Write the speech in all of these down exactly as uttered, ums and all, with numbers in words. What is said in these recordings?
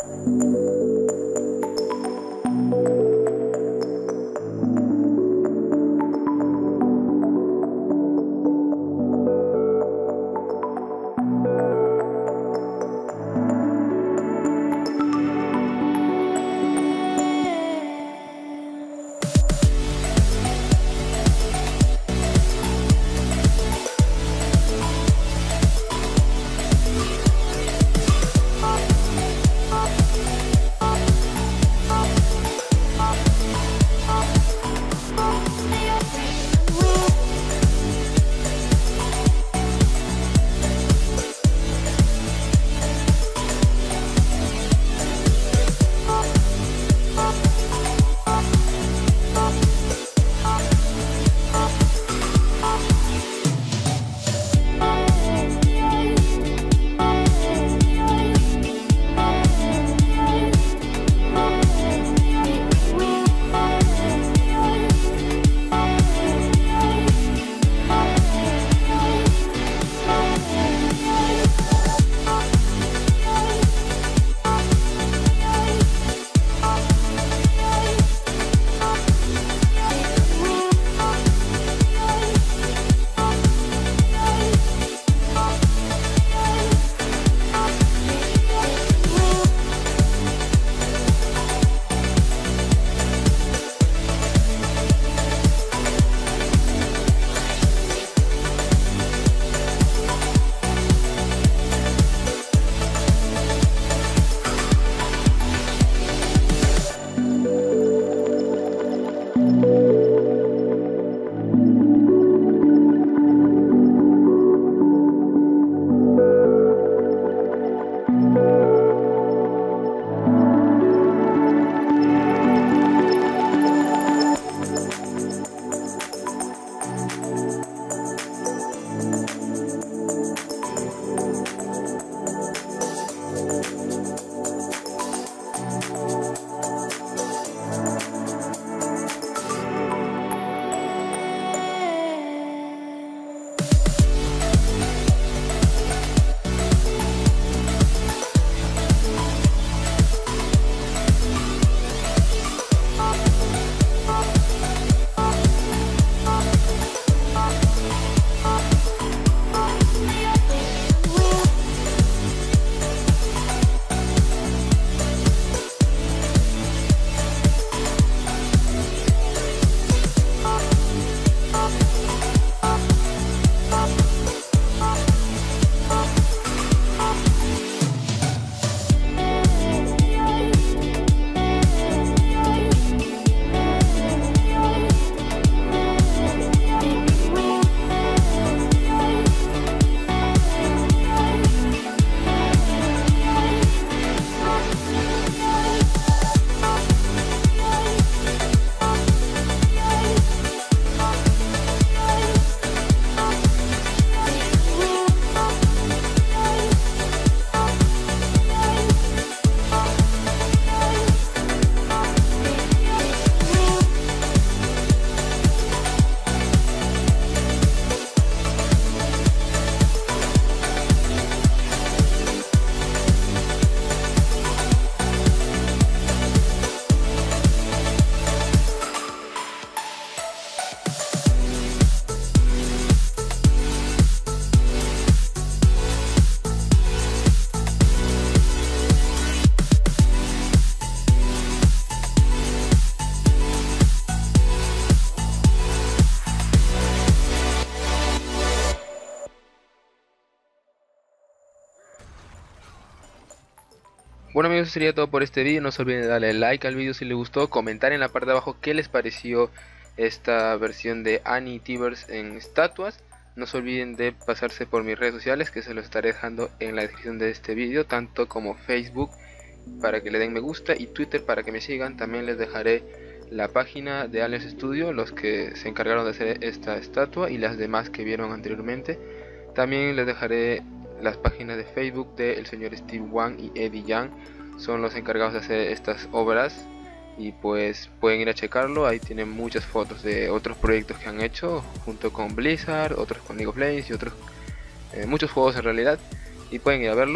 Bueno amigos, eso sería todo por este vídeo. No se olviden de darle like al vídeo si les gustó, comentar en la parte de abajo qué les pareció esta versión de Annie Tivers en estatuas. No se olviden de pasarse por mis redes sociales, que se los estaré dejando en la descripción de este vídeo, tanto como Facebook para que le den me gusta y Twitter para que me sigan. También les dejaré la página de Aliens Studio, los que se encargaron de hacer esta estatua y las demás que vieron anteriormente. También les dejaré las páginas de Facebook de el señor Steve Wang y Eddie Yang, son los encargados de hacer estas obras y pues pueden ir a checarlo. Ahí tienen muchas fotos de otros proyectos que han hecho junto con Blizzard, otros con League of Legends y otros eh, muchos juegos en realidad, y pueden ir a verlo.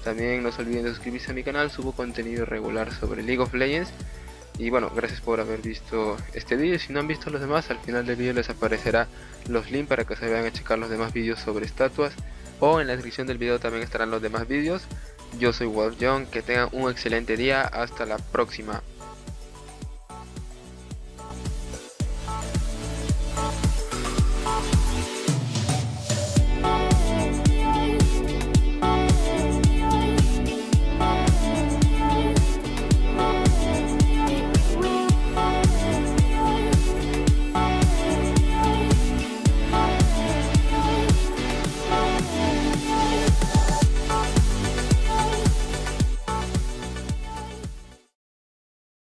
También no se olviden de suscribirse a mi canal, subo contenido regular sobre League of Legends. Y bueno, gracias por haber visto este vídeo. Si no han visto los demás, al final del vídeo les aparecerá los links para que se vayan a checar los demás vídeos sobre estatuas, o en la descripción del vídeo también estarán los demás vídeos. Yo soy Wolf Young, que tengan un excelente día, hasta la próxima.